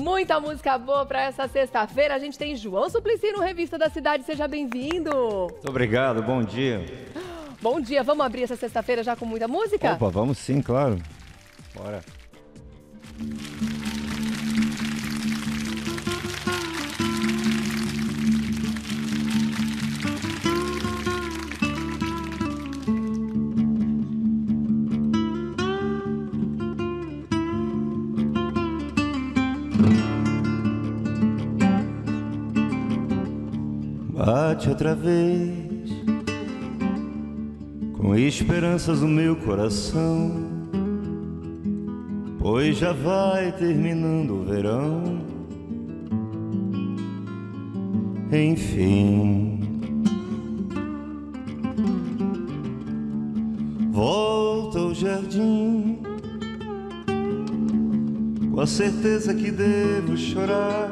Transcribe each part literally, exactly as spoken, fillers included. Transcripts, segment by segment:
Muita música boa para essa sexta-feira. A gente tem João Suplicy no Revista da Cidade. Seja bem-vindo. Muito obrigado, bom dia. Bom dia, vamos abrir essa sexta-feira já com muita música? Opa, vamos sim, claro. Bora. Bate outra vez, com esperanças no meu coração, pois já vai terminando o verão. Enfim, volto ao jardim, com a certeza que devo chorar,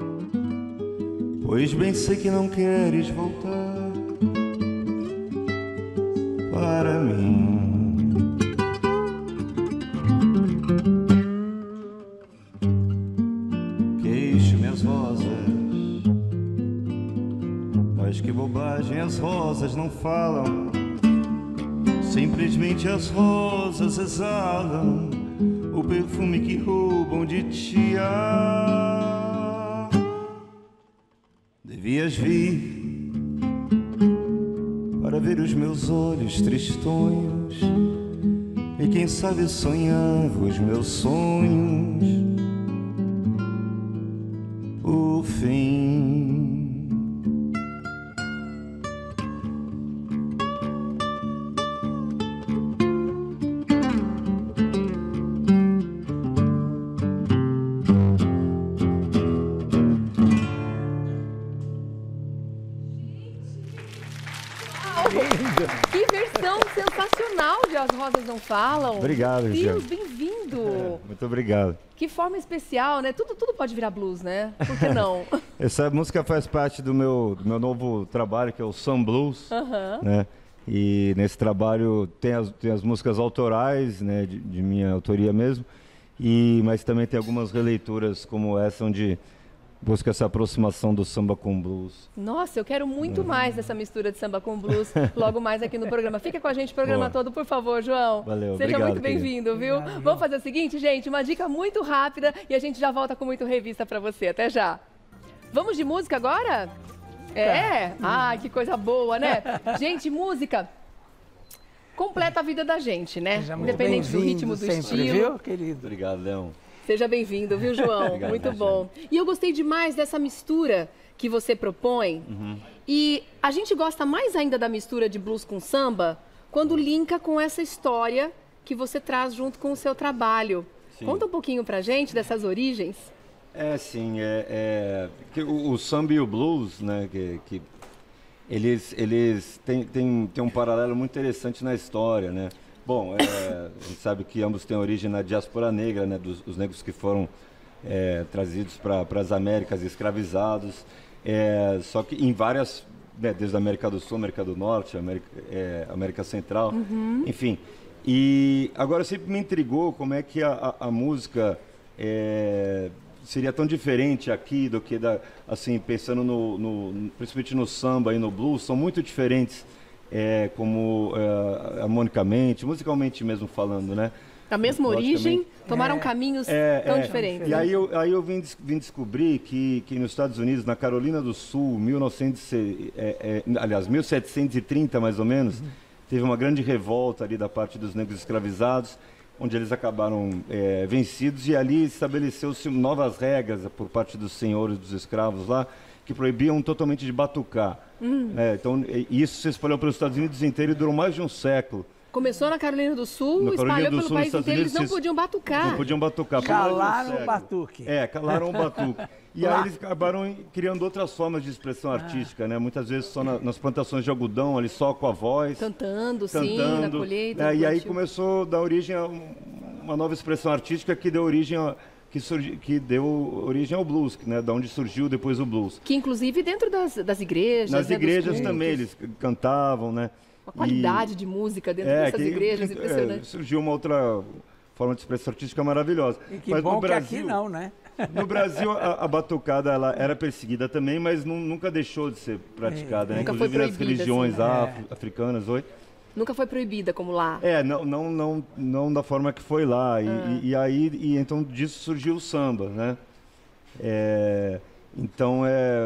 pois bem sei que não queres voltar para mim. Queixo minhas rosas, mas que bobagem, as rosas não falam, simplesmente as rosas exalam o perfume que roubam de ti. Devias vir para ver os meus olhos tristonhos e quem sabe sonhava os meus sonhos por fim. Que versão sensacional de As Rosas Não Falam. Obrigado, Deus, bem-vindo. É, muito obrigado. Que forma especial, né? Tudo, tudo pode virar blues, né? Por que não? Essa música faz parte do meu, do meu novo trabalho, que é o Sun Blues, Uhum. né? E nesse trabalho tem as, tem as músicas autorais, né, de, de minha autoria mesmo, e, mas também tem algumas releituras como essa, onde busca essa aproximação do samba com blues. Nossa, eu quero muito mais dessa mistura de samba com blues logo mais aqui no programa. Fica com a gente o programa Boa. todo, por favor, João. Valeu, Seja obrigado, muito bem-vindo, viu? Obrigado, Vamos fazer o seguinte, gente, uma dica muito rápida e a gente já volta com muito revista pra você. Até já. Vamos de música agora? É? Ah, que coisa boa, né? Gente, música completa a vida da gente, né? Seja muito Independente do bem-vindo ritmo, do sempre, estilo. viu, querido? Obrigado, Leão. Seja bem-vindo, viu, João? Obrigado, Muito Tatiana. bom. E eu gostei demais dessa mistura que você propõe. Uhum. E a gente gosta mais ainda da mistura de blues com samba quando linka com essa história que você traz junto com o seu trabalho. Sim. Conta um pouquinho pra gente dessas origens. É, sim, é, é que o, o samba e o blues, né, que, que eles, eles têm, têm, têm um paralelo muito interessante na história, né? Bom, é, a gente sabe que ambos têm origem na diáspora negra, né, dos os negros que foram é, trazidos para as Américas, escravizados, é, só que em várias, né, desde a América do Sul, América do Norte, América, é, América Central, Uhum. enfim. E agora sempre me intrigou como é que a, a, a música é, seria tão diferente aqui do que, da, assim, pensando no, no, principalmente no samba e no blues, são muito diferentes. É, como é, harmonicamente, musicalmente mesmo falando, né? A mesma origem, Logicamente. tomaram É, caminhos É, tão é. diferentes. E aí eu, aí eu vim, des- vim descobrir que, que nos Estados Unidos, na Carolina do Sul, mil e novecentos, e- é, é, aliás, mil setecentos e trinta mais ou menos, Uhum. teve uma grande revolta ali da parte dos negros escravizados, onde eles acabaram é, vencidos, e ali estabeleceu-se novas regras por parte dos senhores dos escravos lá, que proibiam totalmente de batucar. Hum. É, então, e- isso se espalhou pelos Estados Unidos inteiro e durou mais de um século. Começou na Carolina do Sul, Na Carolina espalhou do pelo Sul, nos país Estados inteiro, eles Unidos, não vocês podiam batucar. Não podiam batucar. por mais de um Calaram o século. batuque. É, calaram o batuque. E aí eles acabaram criando outras formas de expressão artística, né? Muitas vezes só na- nas plantações de algodão, ali só com a voz. Cantando, sim, na cantando. colheita. É, no e aí plantio. começou a dar origem a um- uma nova expressão artística que deu origem a, que, surgi, que deu origem ao blues, né? Da onde surgiu depois o blues. Que inclusive dentro das, das igrejas, Nas né, dos igrejas cultos, também eles cantavam, né? Uma qualidade E- de música dentro é, dessas que- igrejas, é, impressionante. surgiu uma outra forma de expressão artística maravilhosa. E que Mas bom no que Brasil, aqui não, né? No Brasil, a, a batucada ela era perseguida também, mas nu- nunca deixou de ser praticada, É, né? nunca foi Inclusive nas proibida, religiões assim. afro- africanas, oi. Nunca foi proibida como lá. É, não, não, não, não da forma que foi lá. E, Ah. e, e aí, e então disso surgiu o samba, né? É, então é.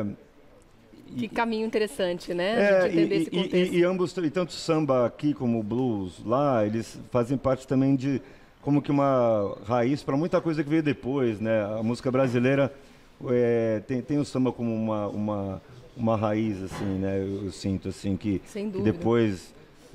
Que caminho interessante, né? A É, gente entender e, esse e- contexto. e- e ambos, e tanto o samba aqui como o blues lá, eles fazem parte também de como que uma raiz para muita coisa que veio depois, né? A música brasileira é, tem, tem o samba como uma, uma, uma raiz, assim, né? Eu, eu sinto, assim, que, Sem que dúvida. depois...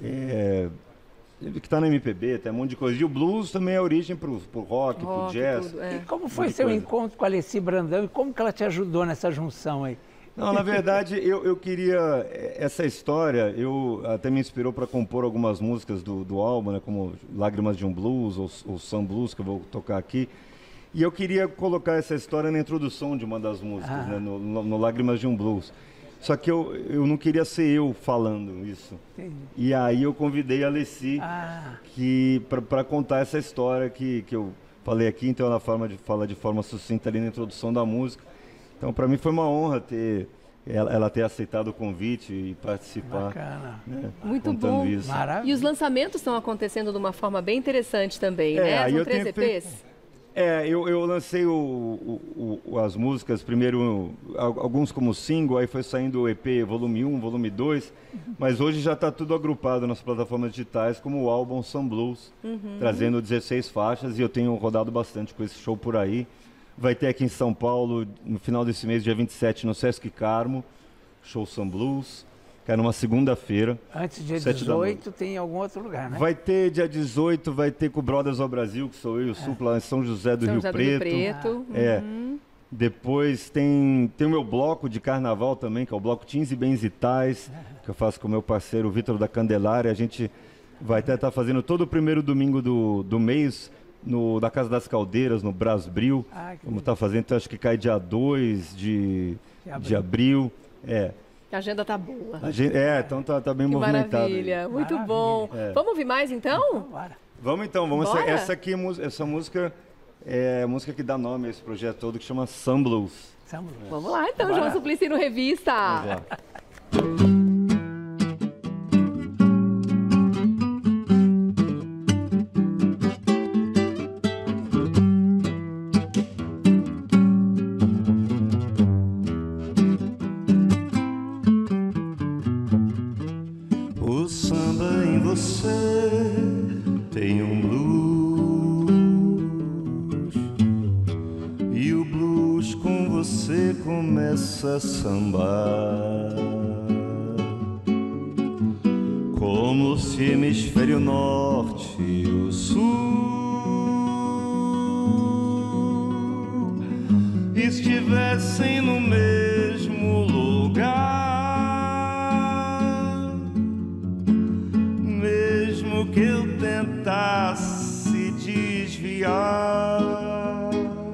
É, que está na M P B, tem um monte de coisa. E o blues também é a origem pro, pro rock, Rock, pro jazz. tudo, é. E como foi Muita seu coisa. encontro com a Alessi Brandão e como que ela te ajudou nessa junção aí? Não, na verdade, eu, eu queria... eh, Essa história, eu até me inspirou para compor algumas músicas do, do álbum, né, como Lágrimas de um Blues ou, ou Sun Blues, que eu vou tocar aqui. E eu queria colocar essa história na introdução de uma das músicas, Ah. né, no, no, no Lágrimas de um Blues. Só que eu, eu não queria ser eu falando isso. Entendi. E aí eu convidei a Alessi Ah, para contar essa história que, que eu falei aqui, então ela forma de, fala de forma sucinta ali na introdução da música. Então, para mim foi uma honra ter ela, ela ter aceitado o convite e participar. bacana. Né, Muito contando bom. Isso. Maravilha. E os lançamentos estão acontecendo de uma forma bem interessante também, É, né? aí São eu três tenho E Pês. feito- É, eu, eu lancei o, o- o- as músicas, primeiro al- alguns como single, aí foi saindo o E P volume um, volume dois, mas hoje já está tudo agrupado nas plataformas digitais como o álbum Sun Blues, trazendo dezesseis faixas, e eu tenho rodado bastante com esse show por aí. Vai ter aqui em São Paulo, no final desse mês, dia vinte e sete, no Sesc Carmo, show Sun Blues, que é numa segunda-feira. Antes dia Sete da dezoito tem em algum outro lugar, né? Vai ter dia dezoito, vai ter com o Brothers ao Brasil, que sou eu e o Supla, em São José do São Rio José do Preto. Rio Preto. É. Uhum. Depois tem, tem o meu bloco de carnaval também, que é o bloco Teens e Bens e Tais, que eu faço com o meu parceiro Vitor da Candelária. A gente vai até estar fazendo todo o primeiro domingo do, do mês no, da Casa das Caldeiras, no Brasbril. Ah, que Vamos estar fazendo, então acho que cai dia dois de, De de abril. É, A agenda tá boa. a gente, é, então tá, tá bem Que movimentado. aí. maravilha. Muito Maravilha. bom. É. Vamos ouvir mais então? Bora. Vamos então, vamos Bora? essa, essa aqui, mus- essa música é a música que dá nome a esse projeto todo, que chama Sun Blues. Vamos. Vamos lá então, Bora. João Suplicy no Revista. Vamos lá. O samba em você tem um blues, e o blues com você começa a sambar, como se hemisfério norte e o sul estivessem no mesmo lugar. Mesmo que eu tentasse desviar,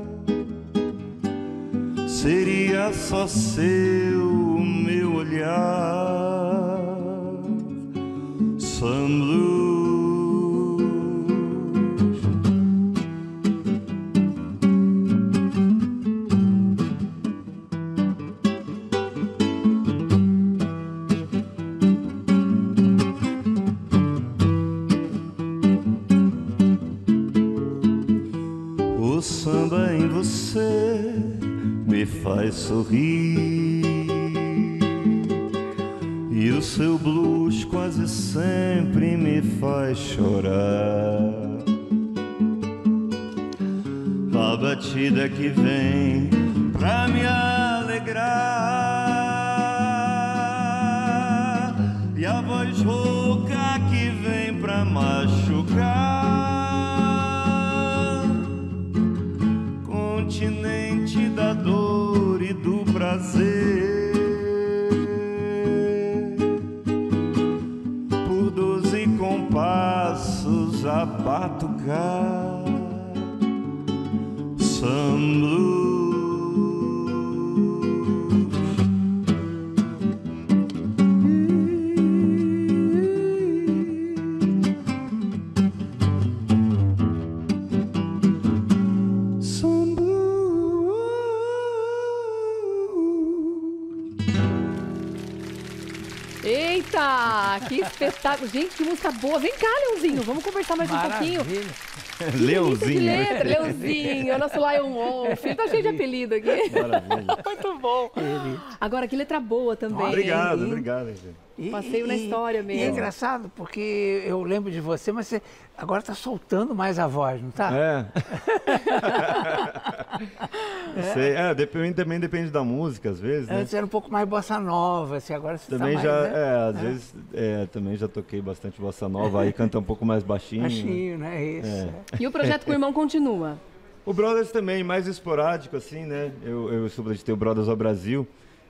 seria só seu o meu olhar. Sun Blues. O samba em você me faz sorrir, e o seu blues quase sempre me faz chorar. A batida que vem pra me alegrar, e a voz rouca que vem pra machucar. Continente da dor e do prazer, por doze compassos a batucar. Sun Blues. Sun Blues. Eita, que espetáculo. Gente, que música boa. Vem cá, Leãozinho, vamos conversar mais um pouquinho. Leãozinho. Letra, Leãozinho, é o nosso Lion Wolf. Ele tá cheio de apelido aqui. Maravilha. Muito bom. Agora, que letra boa também. Obrigado, hein? obrigado. Gente. E, Passeio na história mesmo. E é engraçado, porque eu lembro de você, mas você agora está soltando mais a voz, não tá? É. é. Sei, é, depende, também depende da música, às vezes, né? Antes era um pouco mais bossa nova, assim, agora você Também tá já, mais, né? é, às é. vezes, é, também já toquei bastante bossa nova, aí canta um pouco mais baixinho. Baixinho, né? Isso. É. E o projeto com o irmão continua? O Brothers também, mais esporádico, assim, né? Eu, eu sou de ter o Brothers ao Brasil,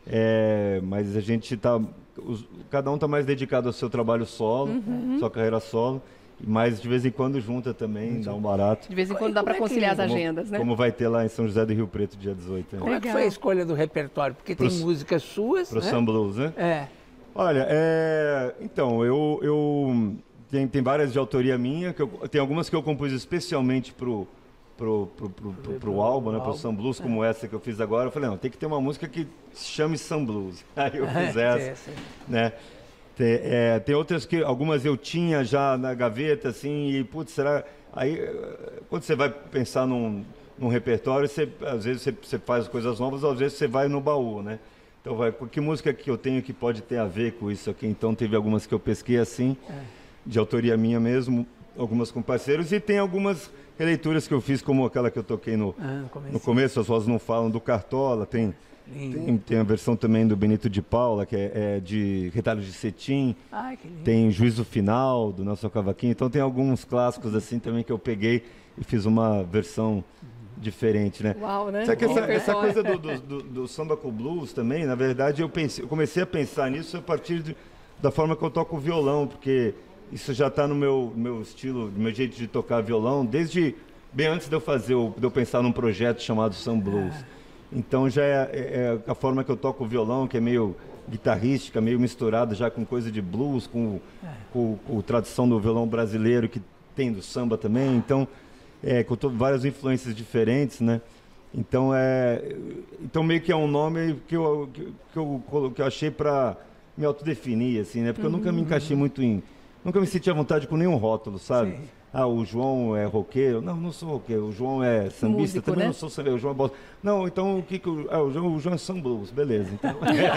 é, mas a gente tá... Os, cada um está mais dedicado ao seu trabalho solo, uhum. sua carreira solo, mas de vez em quando junta também, uhum. dá um barato. De vez em quando dá para conciliar as agendas, como, né? Como vai ter lá em São José do Rio Preto, dia dezoito. Né? Como é que foi a escolha do repertório? Porque pro, tem músicas suas, pro né? Sam Blues, né? É. Olha, é, então, eu... eu tem, tem várias de autoria minha, que eu, tem algumas que eu compus especialmente pro... Pro, pro, pro, pro, pro álbum, né, pro Sam Blues, como é. essa que eu fiz agora. Eu falei, não, tem que ter uma música que se chame Sam Blues. Aí eu fiz essa, né? Tem, é, tem outras que, algumas eu tinha já na gaveta, assim, e, putz, será... Aí, quando você vai pensar num, num repertório, você, às vezes você, você faz coisas novas, às vezes você vai no baú, né? Então, vai, que música que eu tenho que pode ter a ver com isso aqui? Então, teve algumas que eu pesquei, assim, é. de autoria minha mesmo, algumas com parceiros, e tem algumas... releituras que eu fiz, como aquela que eu toquei no, ah, no, no começo, As Vozes Não Falam, do Cartola, tem, tem, tem a versão também do Benito de Paula, que é, é de Retalhos de Cetim, Ai, que lindo. Tem Juízo Final, do Nelson Cavaquinho, então tem alguns clássicos assim também que eu peguei e fiz uma versão diferente, né? Uau, né? Sabe que essa, essa coisa do, do, do, do samba com blues também, na verdade, eu, pensei, eu comecei a pensar nisso a partir de, da forma que eu toco o violão, porque... Isso já está no meu, meu estilo, no meu jeito de tocar violão, desde bem antes de eu fazer, de eu pensar num projeto chamado Sam Blues. Então já é, é a forma que eu toco o violão, que é meio guitarrística, meio misturada já com coisa de blues, com, com, com a tradição do violão brasileiro que tem do samba também. Então, é, com to, várias influências diferentes, né? Então, é, então meio que é um nome que eu, que, que eu, que eu achei para me autodefinir, assim, né? Porque eu nunca me encaixei muito em... Nunca me senti à vontade com nenhum rótulo, sabe? Sim. Ah, o João é roqueiro. Não, não sou roqueiro. O João é sambista. Músico, também né? Não sou sambista. O João é bossa. Não, então o que que... Ah, o João, o João é Sam Blues. Beleza, então...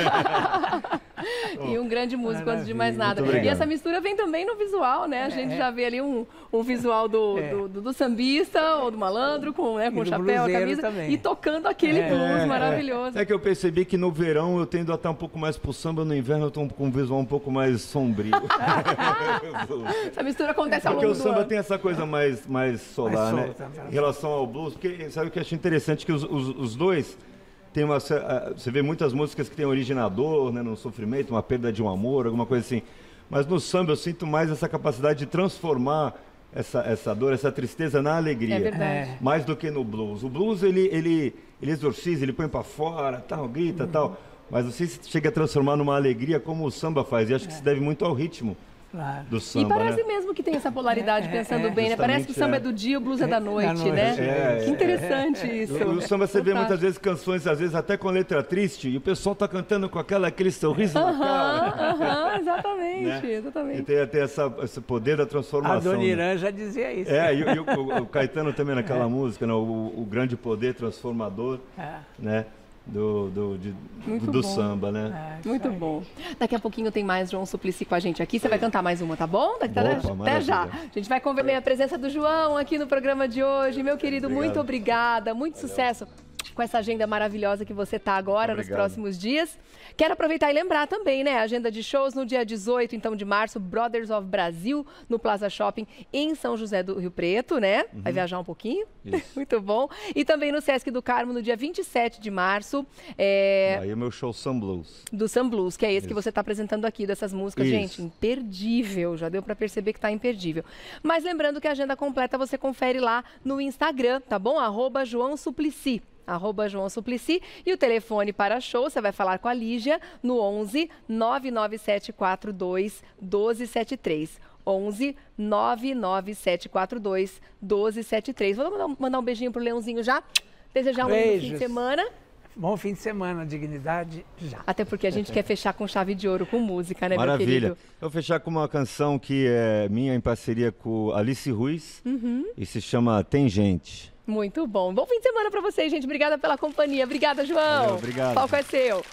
E um grande músico, antes de mais nada. E essa mistura vem também no visual, né? A gente é. já vê ali um, um visual do, é. do, do, do sambista ou do malandro, com, né, com o chapéu, a camisa, também. E tocando aquele é. blues maravilhoso. É. é que eu percebi que no verão eu tendo a estar um pouco mais pro samba, no inverno eu estou com um visual um pouco mais sombrio. Essa mistura acontece ao longo do ano. Porque o samba ano. tem essa coisa mais, mais solar, mais né? Solta, em relação ao blues, porque sabe o que eu achei interessante? Que os, os, os dois... Tem uma, você vê muitas músicas que tem originador, né, no sofrimento, uma perda de um amor, alguma coisa assim. Mas no samba eu sinto mais essa capacidade de transformar essa, essa dor, essa tristeza na alegria. É verdade. Mais do que no blues. O blues, ele, ele, ele exorciza, ele põe pra fora, tal, grita, uhum. tal. Mas você chega a transformar numa alegria como o samba faz. E acho que é. se deve muito ao ritmo. Claro. Do samba, e parece né? mesmo que tem essa polaridade, é, pensando é, bem, né? Parece que o samba é, é do dia, o blues é, é da noite, da noite né? É, que interessante é, isso. O, o samba você vê muitas vezes canções, às vezes até com letra triste, e o pessoal tá cantando com aquela, aquele sorriso uh -huh, na cara. Uh -huh, exatamente, né? exatamente. E tem até essa, esse poder da transformação. A Dona Irã né? já dizia isso. É, e, e o, o, o Caetano também naquela é. música, né? o, o grande poder transformador, é. né? Do, do, de, do, do samba, né? É, muito bom. Daqui a pouquinho tem mais João Suplicy com a gente aqui. Você vai cantar mais uma, tá bom? Daqui Opa, até maravilha. já. A gente vai conversar a presença do João aqui no programa de hoje. Meu querido, Obrigado. muito obrigada. Muito Valeu. sucesso com essa agenda maravilhosa que você tá agora, Obrigado. nos próximos dias. Quero aproveitar e lembrar também, né? Agenda de shows no dia dezoito, então, de março, Brothers of Brasil, no Plaza Shopping, em São José do Rio Preto, né? Uhum. Vai viajar um pouquinho? Isso. Muito bom. E também no Sesc do Carmo, no dia vinte e sete de março. É... Aí é meu show Sam Blues. Do Sam Blues, que é esse Isso. que você está apresentando aqui, dessas músicas. Isso. Gente, imperdível. Já deu para perceber que tá imperdível. Mas lembrando que a agenda completa você confere lá no Instagram, tá bom? Arroba João Suplicy. Arroba João Suplicy. E o telefone para show, você vai falar com a Lígia no onze, nove nove sete quatro dois, um dois sete três. onze, nove nove sete quatro dois, um dois sete três. Vou mandar, mandar um beijinho pro Leãozinho já. Desejar um bom fim de semana. Bom fim de semana, dignidade já. Até porque a gente quer fechar com chave de ouro, com música, né, Maravilha. meu querido? Eu vou fechar com uma canção que é minha em parceria com Alice Ruiz Uhum. e se chama Tem Gente. Muito bom. Bom fim de semana pra vocês, gente. Obrigada pela companhia. Obrigada, João. Valeu, obrigado. O palco é seu.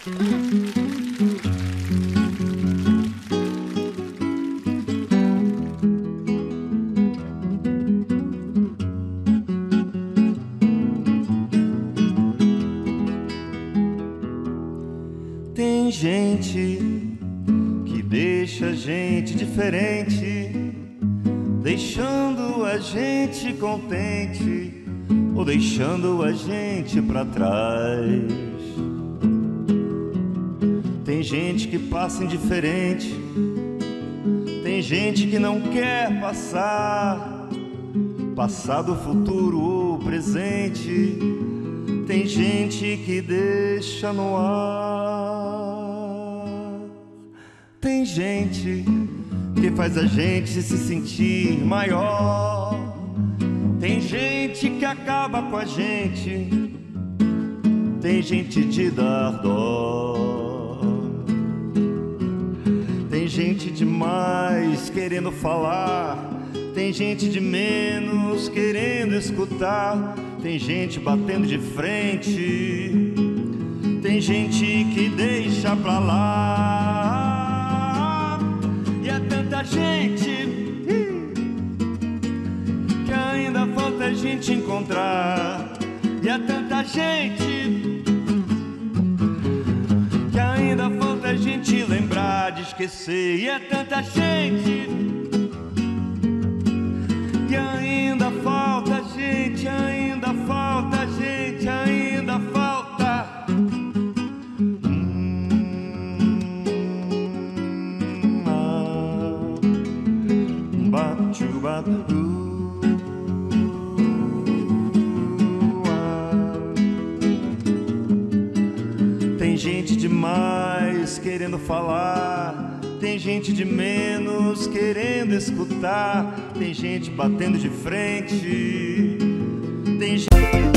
Tem gente que deixa a gente diferente, deixando a gente contente ou deixando a gente pra trás. Tem gente que passa indiferente, tem gente que não quer passar, passado, futuro ou presente. Tem gente que deixa no ar. Tem gente que faz a gente se sentir maior. Tem gente que acaba com a gente. Tem gente de dar dó. Tem gente demais querendo falar. Tem gente de menos querendo escutar. Tem gente batendo de frente. Tem gente que deixa pra lá. E é tanta gente que ainda falta a gente encontrar. E é tanta gente que ainda falta a gente lembrar de esquecer. E é tanta gente que ainda falta gente, ainda falta gente, ainda falta. Hum, ah, bate-ba, uh, ah. Tem gente demais querendo falar. Tem gente de menos querendo escutar. Tem gente batendo de frente. Tem gente...